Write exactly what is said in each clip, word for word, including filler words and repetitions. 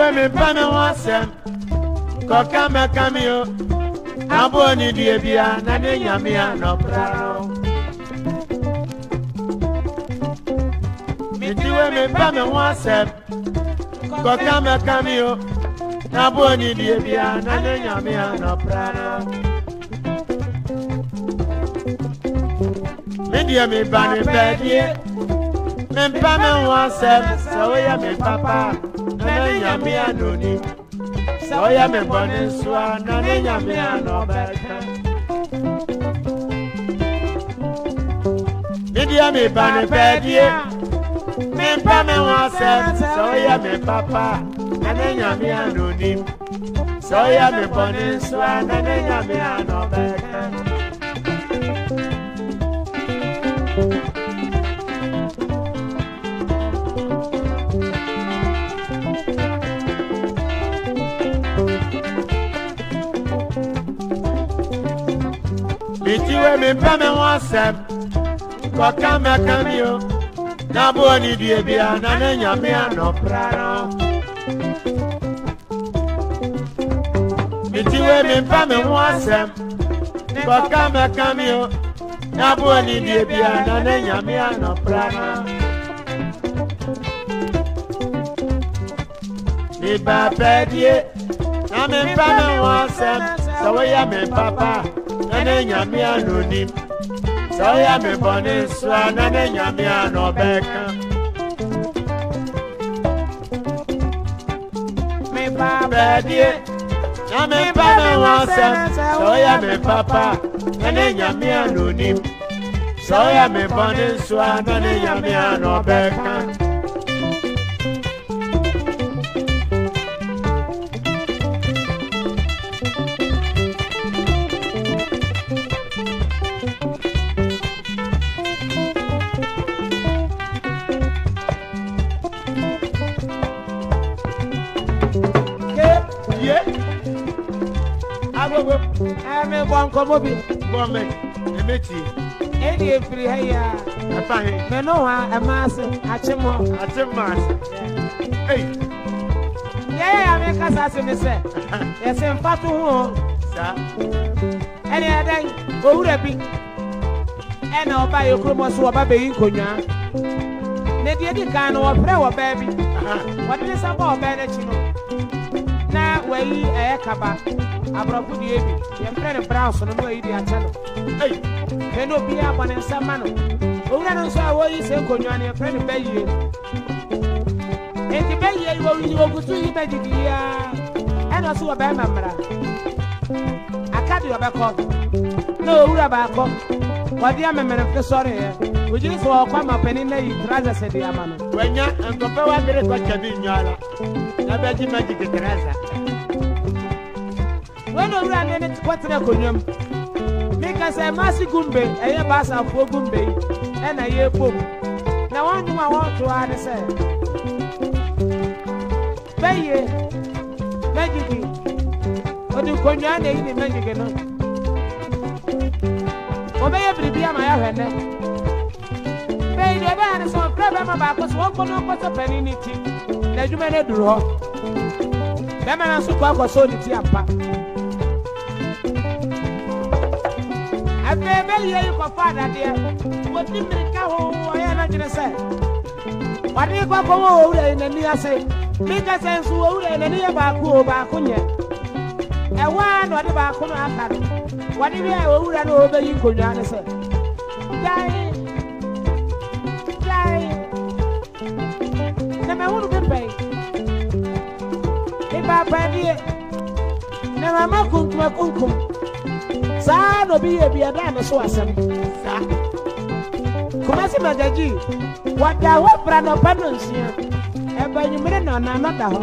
we me pa me wasem koka me kamio aboni die bia na ne nyame anopra miti we me pa me wasem koka me kamio aboni die bia na ne nyame anopra media me bani pedie me pa me wasem so we me papa na ne nyame anoni so ya me bone swa na ne nyame anobeka media me bani pedie me pa me wasem so ya me papa na ne nyame anoni so ya me bone swa na ne nyame anobeka Mitiwe me pa me wasem koka me kamio na boni die bia na ne nyame anopra no Mitiwe me pa me wasem koka me kamio na boni die bia na ne nyame anopra no Mi ba pedie na me pa me wasem so we ya me papa Nane nyame anonim so ya me bone so nane nyame anobeka me ba bedie na me ba me wasem so ya me papa nane nyame anonim so ya me bone so nane nyame anobeka I'm a one commodity. Woman, a mitty. Any free hair. I find Manoa, a mass, a chimo, a chimas. Hey, yeah, I make us as in the set. Yes, in Fatu, sir. Any other, go would be. And I'll buy your chromos or baby in Konya. Nedi can or pray or baby. What is about Benachino? Now, where you a caba. Abraham Diaby, your friend Brown, no way the channel. Hey, can no be up on in some manner. Oh, I don't say what you say, Conyan, your friend Bay. And the Bay, you will go to him, and also a bad member. I can't do a back off. No, Rabako. What the amendment of the sorry, would you for come up and in the Traza said the Amano? When you're and compare one very much of Yala, I bet you magic Traza. When you run in it, what's the conium? Make us a massy gumbe, a year bass of four gumbe, and a year boom. Now, one thing I want to add is say, Bay, magic, what do Conian in the magic? Obey every day, my head. Bay, the man is on problem about us, one corner was a penny knitting. Let you may draw. The man is so powerful, so the tea. Baby, you go father dear. What did you go? I am not going to say. What do you go over in the near say? Make a sense over in the near Baku Bakunya. A one or the Bakuna. What do you over and over you could answer? Die, die. Never would have paid. If I paid it, never more cook to a cook. Sa no be a be a dame so asem sa Kumasi magaji wada wa bra no panonsia e ba nyumre na na na da ho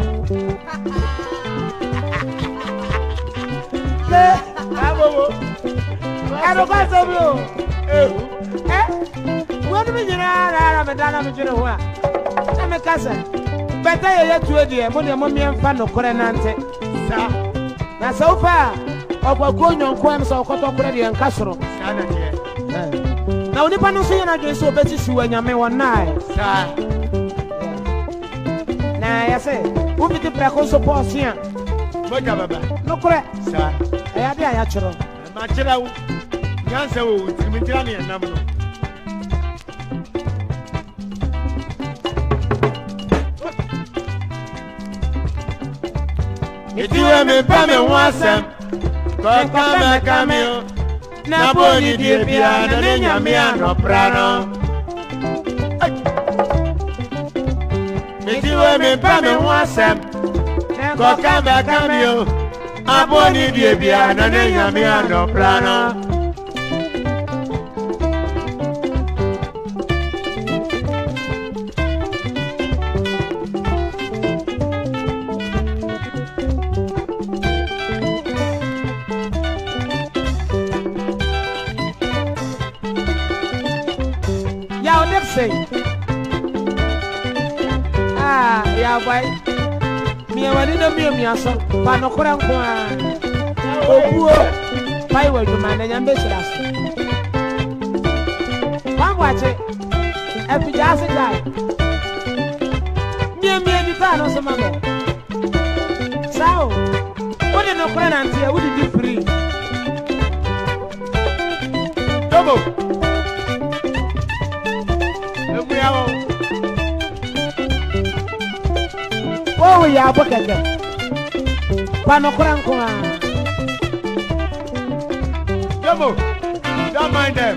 le awowo ero ka so bi o eh eh wonu mi nyina ra ra me dana me dwene ho a na me kasa beta ye ye tuo die mo de mo mi emfa no kore nante sa na so fa Ogo nyonko am so koto kure de nka soro sana de na onipa no so ye na dwen so obeti siwa nyame won nai sa na ya say Who be the preconso portion? Moja baba. No correct, Sir. I had the actual. Machira wo. Nyansa wo, timitira ne nam no. Itiwe me pa me wasem. Ko kama kamio. Na boni die bia na ne nyame anopra no. Itiwe me pa me wasem. Ko kama kamio. Aboni die bia na ne nyame anopra no. Say, ah, yeah, boy. Me, I didn't know me, I saw Panokora. Oh, why were you man and ambitious? One watch it. Every jazz guy. Me and me and the fan of some mamma. So, what in the friend until I wouldn't be free? Double. Oh, yeah, book again. Panokranko. Double. Don't mind them.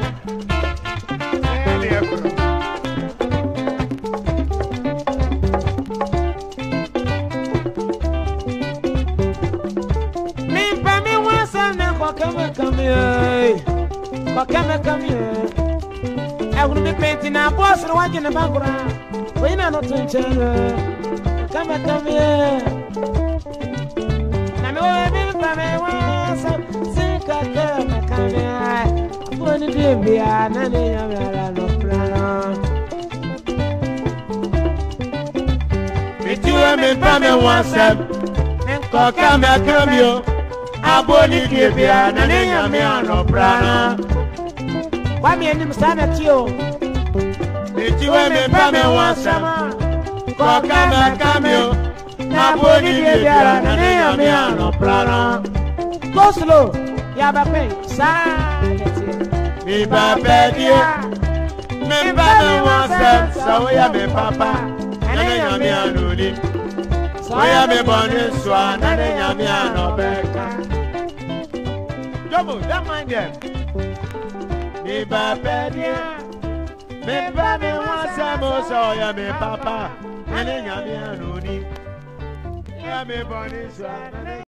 Me, Pammy, once and then come come here. Come here. I will be painting our boss and watching the background. When I'm not in channel, come and come here. I'm going to be once. Think I come here. I'm going to be a nanny of a plan. It's you and me, Pammy, once. Come and come here. I'm going to be a nanny of a plan. Why me and him stand at you? It's you and me, Pammy, once. Come and come here. I'm going to be a nanny of a plan. Go slow. Yabape, silence. Me, Papa, dear. Me, Pammy, once. So, we are me, Papa. And I am your nudie. So, I am a bonus swan. And I am your back. Double, don't mind them. Me papa dia, me papa once a mo so ya me papa, and then ya me anoni, ya me bonny so.